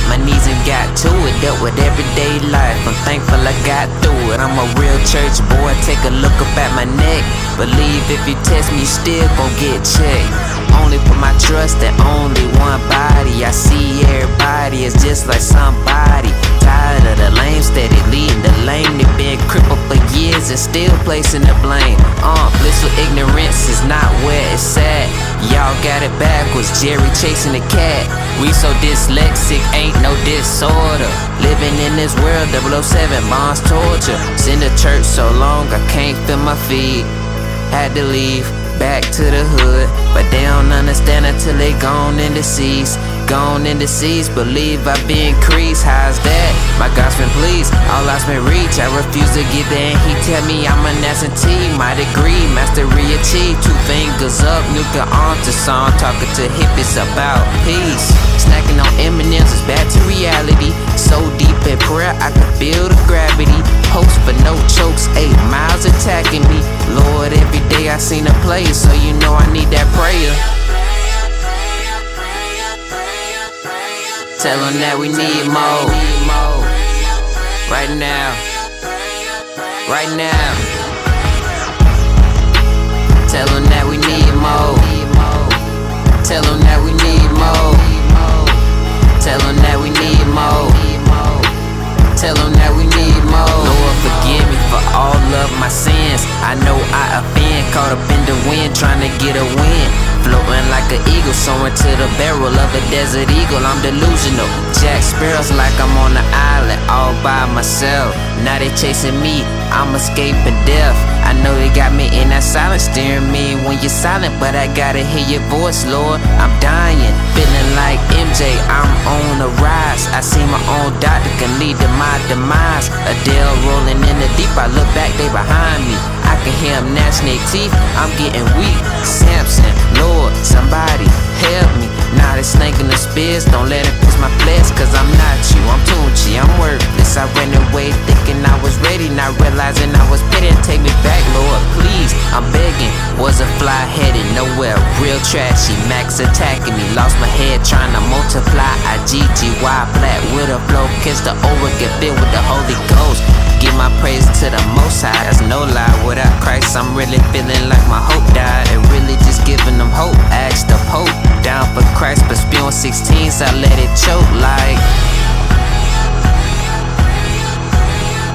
my knees and got to it. Dealt with everyday life, I'm thankful I got through it. I'm a real church boy, take a look up at my neck. Believe if you test me, you still gon' get checked. Only put my trust in only one body. I see everybody as just like somebody. Tired of the lame, steady leading the lame. They been crippled for years and still placing the blame. Blissful ignorance is not where it's at. Y'all got it backwards, Jerry chasing the cat. We so dyslexic, ain't no disorder. Living in this world, 007 bonds torture. Seen the church so long, I can't feel my feet. Had to leave, back to the hood. But they don't understand until they gone in the seas. Gone in the seas, believe I've been increased. How's that? My God's been pleased, all I's been reached. I refuse to get there and he tell me I'm an absentee. My degree, mastery achieved. 2 fingers up, nuclear arms to song. Talking to hippies about peace. Snacking on M&M's is back to reality. So deep in prayer, I can feel the gravity. Hopes but no chokes, 8 miles attacking me. Lord, every day I seen a play, so you know I need that prayer. Tell them that we need more. Right now. Right now. Tell them that we need more. Tell them that we need more. Tell them that we need more. Tell them that we need more. Lord, forgive me for all of my sins. I know I offend, caught up in the wind, trying to get a win. Floating like an eagle, soaring to the barrel of a desert eagle. I'm delusional, Jack Sparrow's like I'm on the island, all by myself. Now they chasing me, I'm escaping death. I know they got me in that silence, steering me when you're silent, but I gotta hear your voice, Lord. I'm dying, feeling like MJ, I'm on the rise. I see my own doctor can lead to my demise. Adele rolling in the deep, I look back, they behind me. I can hear them gnashing their teeth, I'm getting weak. Samson, Lord, somebody help me. Now they snaking the spears, don't let it pierce my flesh, cause I'm not you, I'm Tunchi, I'm worthless. I ran away thinking I was ready, not realizing I was petty. Take me back, Lord, please, I'm begging. Was a fly headed nowhere, real trashy. Max attacking me, lost my head trying to multiply. IGGY black with a flow, kiss the over, get filled with the Holy Ghost. Give my praise to the Most High, that's no lie. Without Christ, I'm really feeling like my hope died. And really just giving them hope, ask the Pope. Down for Christ, but spewing 16, so I let it choke like.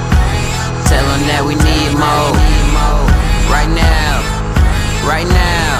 Tell them that we need more. Right now, right now.